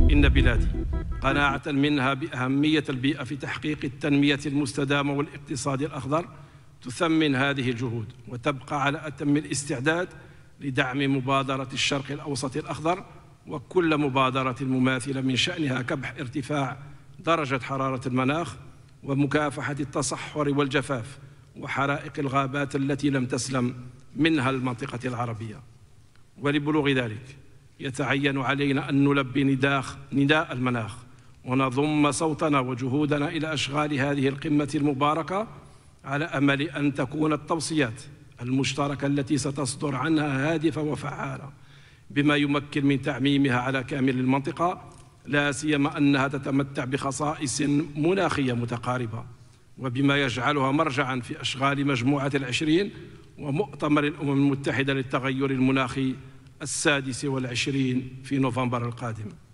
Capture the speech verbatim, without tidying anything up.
إن بلادي قناعة منها بأهمية البيئة في تحقيق التنمية المستدامة والاقتصاد الأخضر تثمن هذه الجهود وتبقى على أتم الاستعداد لدعم مبادرة الشرق الأوسط الأخضر وكل مبادرة مماثلة من شأنها كبح ارتفاع درجة حرارة المناخ ومكافحة التصحر والجفاف وحرائق الغابات التي لم تسلم منها المنطقة العربية. ولبلوغ ذلك يتعين علينا أن نلبي نداء المناخ ونضم صوتنا وجهودنا إلى أشغال هذه القمة المباركة على أمل أن تكون التوصيات المشتركة التي ستصدر عنها هادفة وفعالة بما يمكن من تعميمها على كامل المنطقة، لا سيما أنها تتمتع بخصائص مناخية متقاربة وبما يجعلها مرجعاً في أشغال مجموعة العشرين ومؤتمر الأمم المتحدة للتغير المناخي السادس والعشرين في نوفمبر القادم.